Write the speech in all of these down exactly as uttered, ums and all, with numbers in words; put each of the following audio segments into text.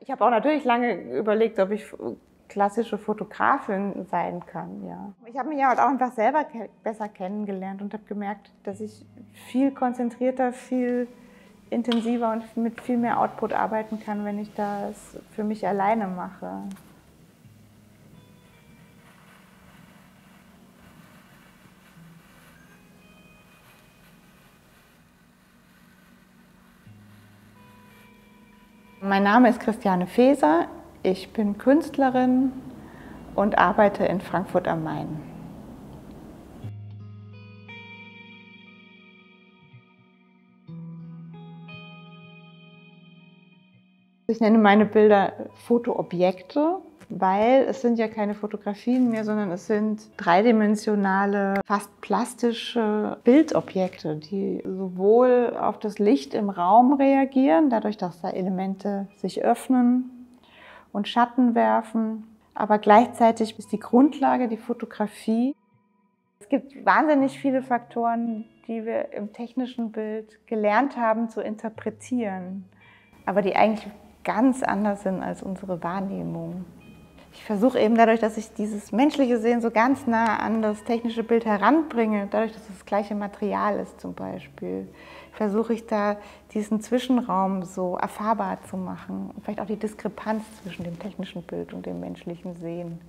Ich habe auch natürlich lange überlegt, ob ich klassische Fotografin sein kann. Ja. Ich habe mich ja halt auch einfach selber ke besser kennengelernt und habe gemerkt, dass ich viel konzentrierter, viel intensiver und mit viel mehr Output arbeiten kann, wenn ich das für mich alleine mache. Mein Name ist Christiane Feser, ich bin Künstlerin und arbeite in Frankfurt am Main. Ich nenne meine Bilder Fotoobjekte, weil es sind ja keine Fotografien mehr, sondern es sind dreidimensionale, fast plastische Bildobjekte, die sowohl auf das Licht im Raum reagieren, dadurch, dass da Elemente sich öffnen und Schatten werfen, aber gleichzeitig ist die Grundlage die Fotografie. Es gibt wahnsinnig viele Faktoren, die wir im technischen Bild gelernt haben zu interpretieren, aber die eigentlich ganz anders sind als unsere Wahrnehmung. Ich versuche eben dadurch, dass ich dieses menschliche Sehen so ganz nah an das technische Bild heranbringe, dadurch, dass es das gleiche Material ist zum Beispiel, versuche ich da diesen Zwischenraum so erfahrbar zu machen und vielleicht auch die Diskrepanz zwischen dem technischen Bild und dem menschlichen Sehen.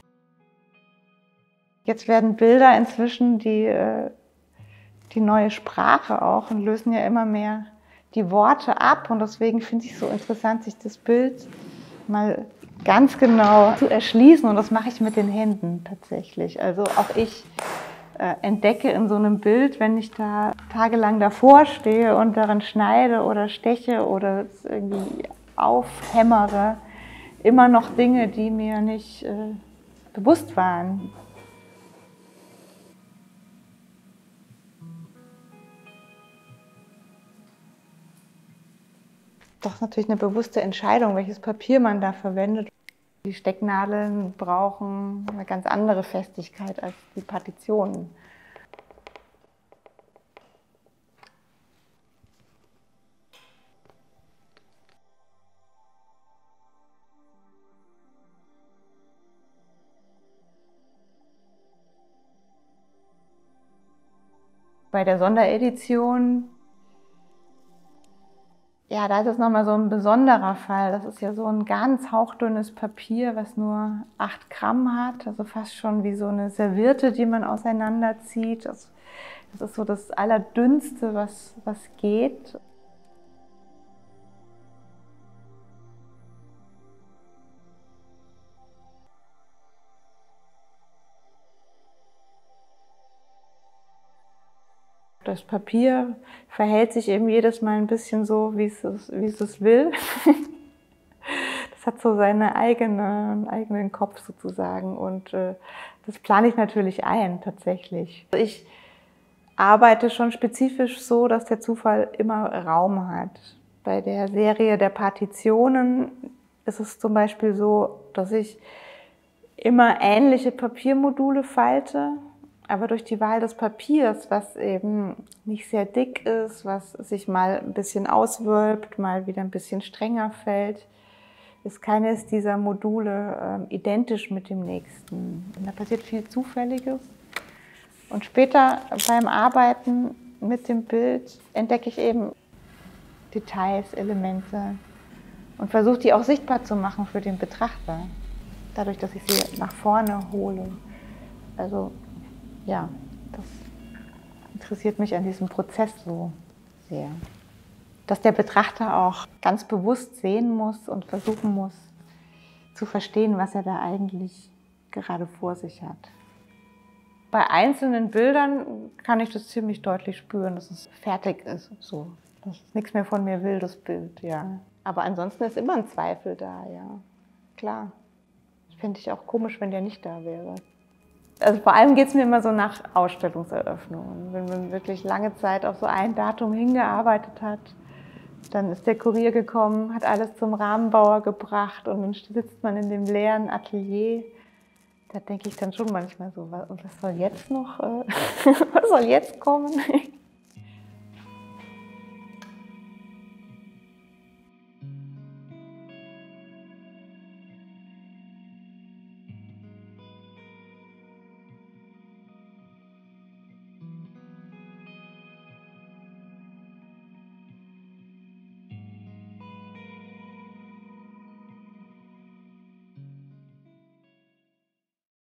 Jetzt werden Bilder inzwischen die, die neue Sprache auch und lösen ja immer mehr die Worte ab, und deswegen finde ich es so interessant, sich das Bild mal ganz genau zu erschließen, und das mache ich mit den Händen tatsächlich. Also auch ich äh, entdecke in so einem Bild, wenn ich da tagelang davor stehe und daran schneide oder steche oder es irgendwie aufhämmere, immer noch Dinge, die mir nicht äh, bewusst waren. Das ist natürlich eine bewusste Entscheidung, welches Papier man da verwendet. Die Stecknadeln brauchen eine ganz andere Festigkeit als die Partitionen. Bei der Sonderedition, ja, da ist es nochmal so ein besonderer Fall. Das ist ja so ein ganz hauchdünnes Papier, was nur acht Gramm hat, also fast schon wie so eine Serviette, die man auseinanderzieht. Das, das ist so das Allerdünnste, was, was geht. Das Papier verhält sich eben jedes Mal ein bisschen so, wie es, wie es es will. Das hat so seinen eigene, eigenen Kopf sozusagen, und äh, das plane ich natürlich ein, tatsächlich. Ich arbeite schon spezifisch so, dass der Zufall immer Raum hat. Bei der Serie der Partitionen ist es zum Beispiel so, dass ich immer ähnliche Papiermodule falte, aber durch die Wahl des Papiers, was eben nicht sehr dick ist, was sich mal ein bisschen auswölbt, mal wieder ein bisschen strenger fällt, ist keines dieser Module äh, identisch mit dem nächsten. Und da passiert viel Zufälliges. Und später beim Arbeiten mit dem Bild entdecke ich eben Details, Elemente und versuche die auch sichtbar zu machen für den Betrachter, dadurch, dass ich sie nach vorne hole. Also ja, das interessiert mich an diesem Prozess so sehr. Dass der Betrachter auch ganz bewusst sehen muss und versuchen muss, zu verstehen, was er da eigentlich gerade vor sich hat. Bei einzelnen Bildern kann ich das ziemlich deutlich spüren, dass es fertig ist, so. Dass es nichts mehr von mir will, das Bild, ja. Aber ansonsten ist immer ein Zweifel da, ja. Klar. Das fände ich auch komisch, wenn der nicht da wäre. Also vor allem geht es mir immer so nach Ausstellungseröffnungen. Wenn man wirklich lange Zeit auf so ein Datum hingearbeitet hat, dann ist der Kurier gekommen, hat alles zum Rahmenbauer gebracht und dann sitzt man in dem leeren Atelier. Da denke ich dann schon manchmal so, was soll jetzt noch, was soll jetzt kommen?